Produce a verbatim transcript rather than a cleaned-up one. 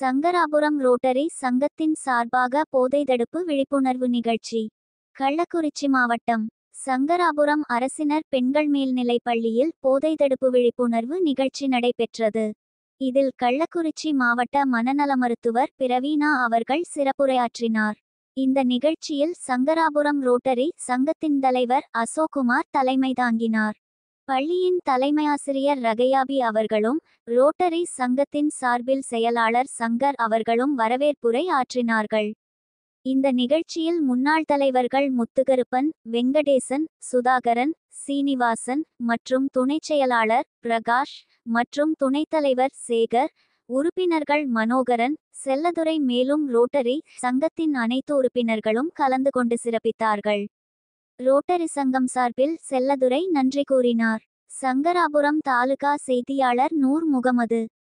Sankarapuram rotary சங்கத்தின் சார்பாக போதை தடுப்பு விழிப்புணர்வு நிகழ்ச்சி. கள்ளக்குறிச்சி மாவட்டம் சங்கராபுரம் அரசினர் பெண்கள் மேல்நிலைப் பள்ளியில் போதை தடுப்பு விழிப்புணர்வு நிகழ்ச்சி நடைபெற்றது. இதில் கள்ளக்குறிச்சி மாவட்ட மனநல மருத்துவர் பிரவீனா அவர்கள் சிறப்புரையாற்றினார். இந்த நிகழ்ச்சியில் சங்கராபுரம் ரோட்டரி சங்கத்தின் தலைவர் அசோக்குமார் தலைமை தாங்கினார். பள்ளியின் தலைமையாசிரியர் ரகையாபி அவர்களும் ரோட்டரி சங்கத்தின் சார்பில் செயலாளர் சங்கர் அவர்களும் வரவேற்புரை ஆற்றினார்கள். இந்த நிகழ்ச்சியில் முன்னாள் தலைவர்கள் முத்துகருப்பன், வெங்கடேசன், சுதாகரன், சீனிவாசன் மற்றும் துணைச் செயலாளர் பிரகாஷ் மற்றும் துணைத் தலைவர் சேகர், உறுப்பினர்கள் மனோகரன், செல்லதுரை மேலும் ரோட்டரி சங்கத்தின் அனைத்து உறுப்பினர்களும் கலந்து கொண்டு சிறப்பித்தார்கள். ரோட்டரி சங்கம் சார்பில் செல்லதுரை நன்றி கூறினார். சங்கராபுரம் தாலுகா செய்தியாளர் நூர் முகமது.